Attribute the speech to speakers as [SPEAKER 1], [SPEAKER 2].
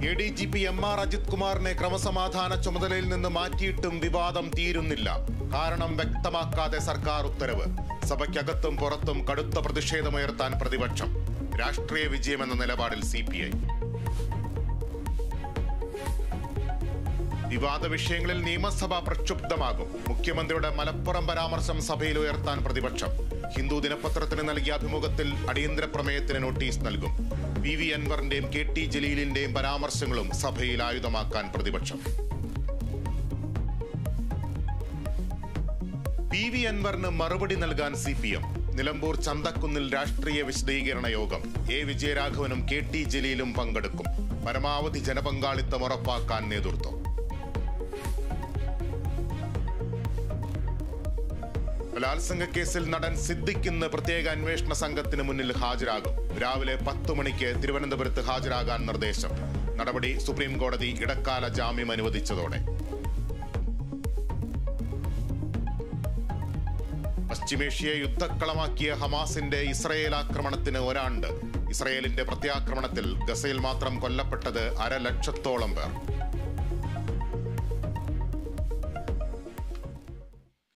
[SPEAKER 1] ADGP MR Ajith കുമാറിനെ ക്രമസമാധാന ചുമതലയിൽ നിന്ന് മാറ്റിയിട്ടും വിവാദം തീരുന്നില്ല. കാരണം വ്യക്തമാക്കാതെ സർക്കാർ ഉത്തരവ്. സഭയ്ക്കകത്തും പുറത്തും കടുത്ത പ്രതിഷേധമുയർത്താൻ പ്രതിപക്ഷം. രാഷ്ട്രീയ വിജയമെന്ന നിലപാടിൽ CPI. വിവാദ വിഷയങ്ങളിൽ നിയമസഭ പ്രക്ഷുബ്ധമാകും. മുഖ്യമന്ത്രിയുടെ മലപ്പുറം പരാമർശം സഭയിൽ ഉയർത്താൻ പ്രതിപക്ഷം. ഹിന്ദു ദിനപത്രത്തിന് നൽകിയ അഭിമുഖത്തിൽ അടിയന്തര പ്രമേയത്തിന് നോട്ടീസ് നൽകും. PV അൻവറിന്റെയും KT ജലീലിന്റെയും പരാമർശങ്ങളും സഭയിൽ ആയുധമാക്കാൻ പ്രതിപക്ഷം. PV അൻവറിന് മറുപടി നൽകാൻ CPM. നിലമ്പൂർ ചന്തക്കുന്നിൽ രാഷ്ട്രീയ വിശദീകരണ യോഗം. A വിജയരാഘവനും KT ജലീലും പങ്കെടുക്കും. പരമാവധി ജനപങ്കാളിത്തം ഉറപ്പാക്കാൻ നേതൃത്വം. ബലാത്സംഗ കേസിൽ നടൻ സിദ്ദിഖ് ഇന്ന് പ്രത്യേക അന്വേഷണ സംഘത്തിന് മുന്നിൽ ഹാജരാകും. രാവിലെ 10 മണിക്ക് തിരുവനന്തപുരത്ത് ഹാജരാകാൻ നിർദ്ദേശം. നടപടി സുപ്രീം കോടതി ഇടക്കാല ജാമ്യം അനുവദിച്ചതോടെ. പശ്ചിമേഷ്യയെ യുദ്ധക്കളമാക്കിയ ഹമാസിന്റെ ഇസ്രയേൽ ആക്രമണത്തിന് ഒരാണ്ട്. ഇസ്രയേലിന്റെ പ്രത്യാക്രമണത്തിൽ ഗസയിൽ മാത്രം കൊല്ലപ്പെട്ടത് 1,00,000 പേർ.